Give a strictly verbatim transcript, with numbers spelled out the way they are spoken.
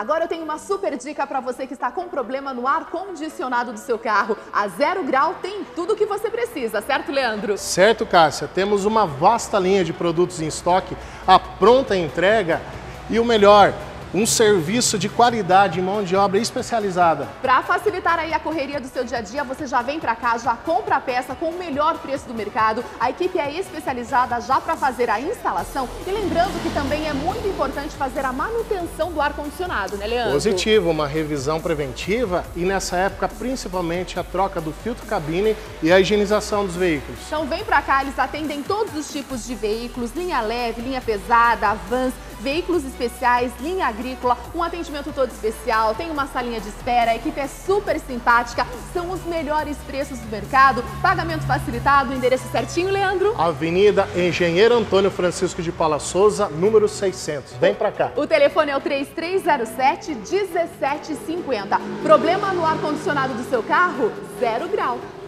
Agora eu tenho uma super dica para você que está com problema no ar-condicionado do seu carro. A Zero Grau tem tudo o que você precisa, certo, Leandro? Certo, Cássia. Temos uma vasta linha de produtos em estoque, a pronta entrega e o melhor, um serviço de qualidade e mão de obra especializada. Para facilitar aí a correria do seu dia a dia, você já vem para cá, já compra a peça com o melhor preço do mercado. A equipe é especializada já para fazer a instalação. E lembrando que também é muito importante fazer a manutenção do ar-condicionado, né, Leandro? Positivo, uma revisão preventiva e nessa época principalmente a troca do filtro cabine e a higienização dos veículos. Então vem para cá, eles atendem todos os tipos de veículos, linha leve, linha pesada, vans, veículos especiais, linha agrícola, um atendimento todo especial, tem uma salinha de espera, a equipe é super simpática, são os melhores preços do mercado, pagamento facilitado, endereço certinho, Leandro? Avenida Engenheiro Antônio Francisco de Paula Souza, número seiscentos. Vem pra cá. O telefone é o três três zero sete, um sete cinco zero. Problema no ar-condicionado do seu carro? Zero Grau.